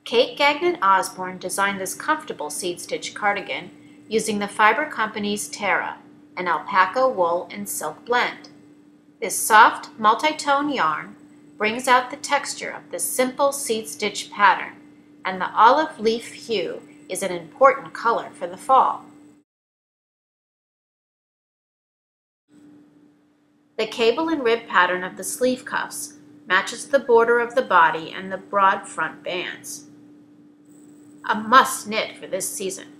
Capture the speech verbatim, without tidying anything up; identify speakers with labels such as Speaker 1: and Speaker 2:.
Speaker 1: Kate Gagnon Osborn designed this comfortable seed stitch cardigan using the Fibre Company's Terra, an alpaca, wool, and silk blend. This soft, multi-tone yarn brings out the texture of the simple seed stitch pattern, and the olive leaf hue is an important color for the fall. The cable and rib pattern of the sleeve cuffs matches the border of the body and the broad front bands. A must knit for this season.